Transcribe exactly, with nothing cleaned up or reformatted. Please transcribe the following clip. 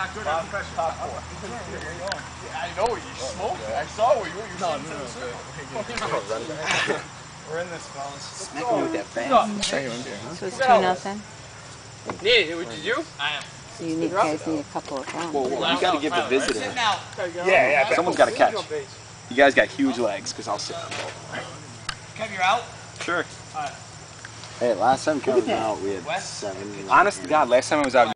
not good at pressure. Top four. Yeah, I know you smoked. I saw what you were. You no, no, no. We're in this, fellas. Smack me with that bang. So it's two nothing. Nate, which is you? I am. So you need, guys need a couple of rounds. Whoa, whoa, you gotta give the visitor. Yeah, yeah. Someone's gotta catch. You guys got huge legs, because I'll sit on both. Kev, you're out? Sure. Alright. Hey, last time Kevin was out, we had seven. Honest to God, last time I was out.